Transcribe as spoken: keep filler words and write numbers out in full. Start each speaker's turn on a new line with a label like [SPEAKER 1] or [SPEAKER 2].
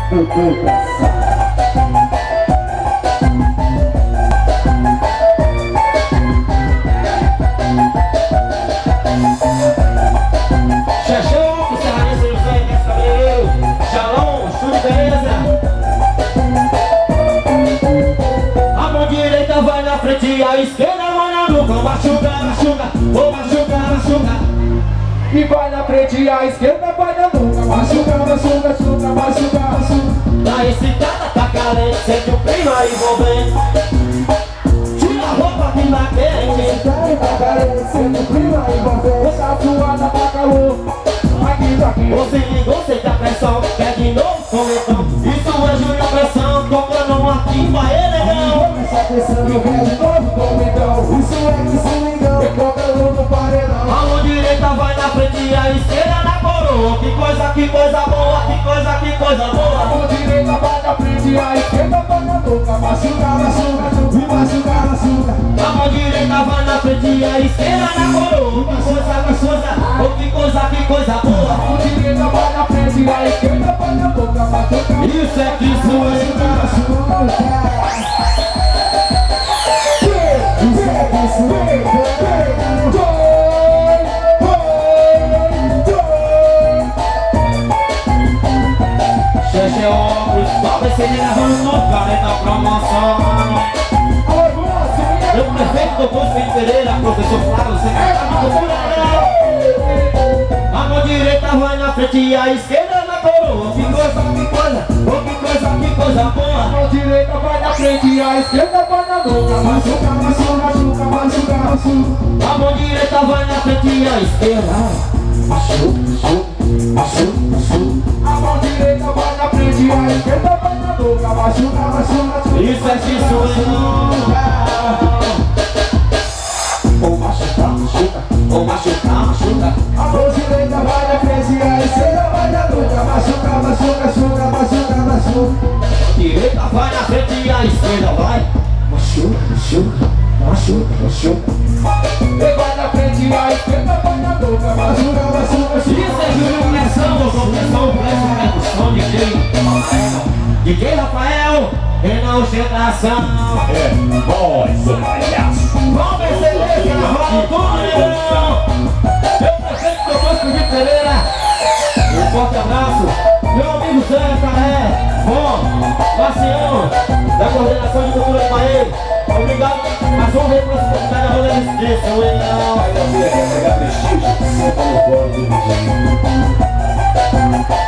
[SPEAKER 1] do coração.
[SPEAKER 2] Xexão, o Serrarense José Guedes Cabeleireiro, Jalão, Estúdio Beleza. A mão direita vai na frente e a esquerda vai na nuca. Machuca, machuca, vou machucar, machuca.
[SPEAKER 1] E vai na frente e a esquerda vai na nuca. Machuca, machuca, machuca, machuca, machuca.
[SPEAKER 2] Tá excitada, tá carente, sente o clima envolvente. Tira a roupa que tá quente.
[SPEAKER 1] Tá carente, sente o clima envolvente. Tá suada, tá calor. Aqui, aqui.
[SPEAKER 2] Você ligou, sente a pressão. Quer de novo, comentão. Isso é Júnior Pressão, tocando um aqui pra ele, negão.
[SPEAKER 1] Presta atenção, eu quero de novo, comentão. Isso é que se ligão, eu coloco no paredão.
[SPEAKER 2] A mão direita vai na frente e a esquerda na coroa. Que coisa, que coisa boa, que coisa, que coisa
[SPEAKER 1] A
[SPEAKER 2] boa.
[SPEAKER 1] mão direita vai na frente e a esquerda vai na nuca. Machuca, machuca, e machuca, machuca.
[SPEAKER 2] A mão direita vai na frente e a esquerda na coroa. Que coisa, que coisa, oh, que coisa, que coisa
[SPEAKER 1] A
[SPEAKER 2] boa.
[SPEAKER 1] mão direita vai na frente e a esquerda vai na nuca. Machuca,
[SPEAKER 2] Isso é que isso
[SPEAKER 1] machuca,
[SPEAKER 2] é.
[SPEAKER 1] machuca. Isso é que isso é.
[SPEAKER 2] Xexé óculos, talvez seja gravando no planeta promoção. Meu prefeito, doutor Felipe Pereira, professor Flávio, secretário do Furacão. A mão direita vai na frente e a esquerda na coroa. Que coisa, que coisa, oh, que coisa, que coisa
[SPEAKER 1] A
[SPEAKER 2] boa.
[SPEAKER 1] mão direita vai na frente e a esquerda vai na nuca. Machuca, machuca, machuca, machuca, machuca.
[SPEAKER 2] A mão direita vai na frente e a esquerda.
[SPEAKER 1] Machuca, machuca, machuca, machuca. A mão direita vai na frente e a esquerda vai na nuca. Machuca, machuca, machuca.
[SPEAKER 2] Isso é que isso é.
[SPEAKER 1] Ou machuca, machuca.
[SPEAKER 2] Ou machucar, machuca.
[SPEAKER 1] A mão direita vai na frente e a esquerda vai na nuca. Machuca, machuca, machuca, machuca, machuca.
[SPEAKER 2] Direita vai na frente e a esquerda vai.
[SPEAKER 1] Machuca, machuca, machuca, machuca. E vai na frente e a esquerda vai na nuca. Machuca, machuca, machuca.
[SPEAKER 2] Isso é Júnior Pressão, doutor Pressão, Pressão, Percussão, D J D J Rafael, Renan Ostentação.
[SPEAKER 3] É nóis, ô palhaço.
[SPEAKER 2] Vamos perceber que ela rola tudo, negão. Meu prefeito, doutor Felipe Pereira. Um forte abraço. Meu amigo Zé Carré, bom, Marcião, da Coordenação de Cultura do País. Obrigado, mas vamos ver para essa oportunidade a roda desse dia, seu legal.
[SPEAKER 3] Vai dar pra pegar prestígio, senta no colo do Rio.